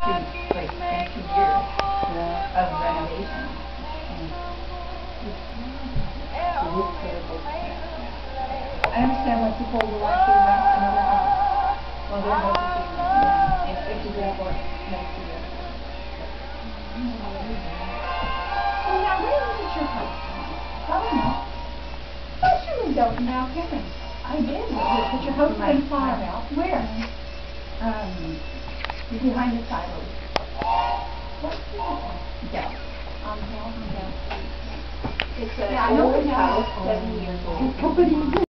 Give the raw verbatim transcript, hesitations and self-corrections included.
like twenty years yeah. of renovation. I understand when people will actually rent another house while their house is being yeah, it's actually very important next to this. So now where is your house? I don't know. But you moved out from Al Karen. I did. But your house has been far out. Where? Um, behind the silos. What's that? Del. On Del. On Del. It's a yeah, old house, seventy years old. Company.